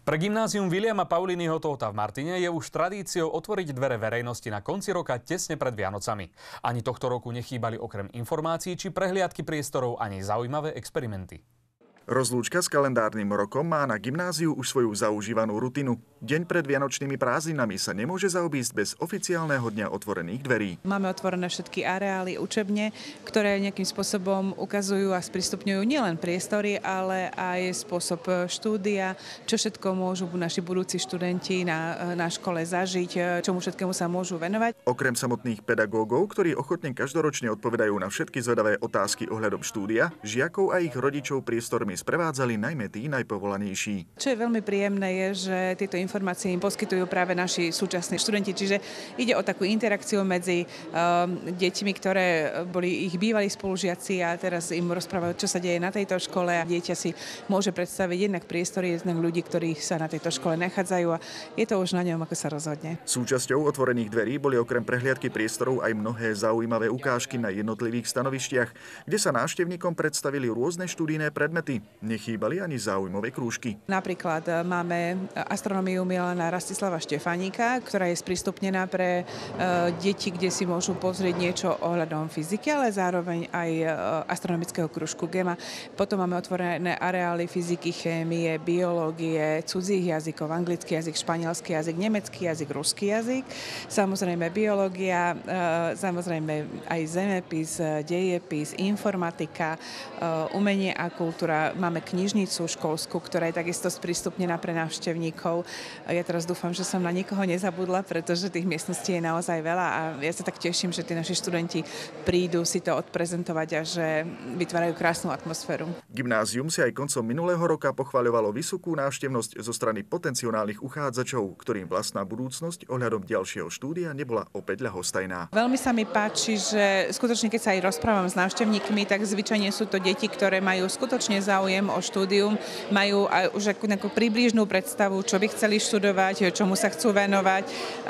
Pre gymnázium Viliama Paulínyho Tóta v Martine je už tradíciou otvoriť dvere verejnosti na konci roka tesne pred Vianocami. Ani tohto roku nechýbali okrem informácií či prehliadky priestorov ani zaujímavé experimenty. Rozlúčka s kalendárnym rokom má na gymnáziu už svoju zaužívanú rutinu. Deň pred vianočnými prázdninami sa nemôže zaobísť bez oficiálneho dňa otvorených dverí. Máme otvorené všetky areály, učebne, ktoré nejakým spôsobom ukazujú a sprístupňujú nielen priestory, ale aj spôsob štúdia, čo všetko môžu naši budúci študenti na škole zažiť, čomu všetkému sa môžu venovať. Okrem samotných pedagógov, ktorí ochotne každoročne odpovedajú na všetky zvedavé otázky ohľadom štúdia, žiakov a ich rodičov priestormi sprevádzali najmä tí najpovolanejší. Čo je veľmi príjemné je, že tieto informácie im poskytujú práve naši súčasní študenti, čiže ide o takú interakciu medzi deťmi, ktoré boli ich bývalí spolužiaci a teraz im rozprávajú, čo sa deje na tejto škole a dieťa si môže predstaviť jednak priestory, jednak ľudí, ktorí sa na tejto škole nachádzajú a je to už na ňom, ako sa rozhodne. Súčasťou otvorených dverí boli okrem prehliadky priestorov aj mnohé zaujímavé ukážky na jednotlivých stanovištiach, kde sa návštevníkom predstavili rôzne študijné predmety. Nechýbali ani záujmové krúžky. Napríklad máme astronómiu Milana Rastislava Štefánika, ktorá je sprístupnená pre deti, kde si môžu pozrieť niečo ohľadom fyziky, ale zároveň aj astronomického krúžku GEMA. Potom máme otvorené areály fyziky, chémie, biológie, cudzích jazykov, anglický jazyk, španielský jazyk, nemecký jazyk, ruský jazyk. Samozrejme biológia, samozrejme aj zemepis, dejepis, informatika, umenie a kultúra. Máme knižnicu školskú, ktorá je takisto sprístupnená pre návštevníkov. Ja teraz dúfam, že som na nikoho nezabudla, pretože tých miestností je naozaj veľa a ja sa tak teším, že tí naši študenti prídu si to odprezentovať a že vytvárajú krásnu atmosféru. Gymnázium si aj koncom minulého roka pochvaľovalo vysokú návštevnosť zo strany potenciálnych uchádzačov, ktorým vlastná budúcnosť ohľadom ďalšieho štúdia nebola opäť ľahostajná. Veľmi sa mi páči, že skutočne keď sa aj rozprávam s návštevníkmi, tak zvyčajne sú to deti, ktoré majú skutočne záujem o štúdium, majú už nejakú približnú predstavu, čo by chceli študovať, čomu sa chcú venovať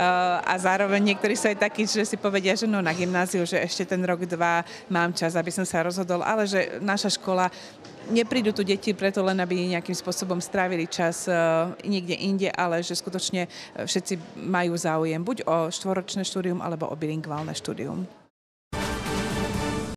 a zároveň niektorí sú aj takí, že si povedia, že na gymnáziu, že ešte ten rok, dva mám čas, aby som sa rozhodol, ale že naša škola neprídu tu deti preto len, aby nejakým spôsobom strávili čas niekde inde, ale že skutočne všetci majú záujem buď o štvoročné štúdium alebo o bilingválne štúdium.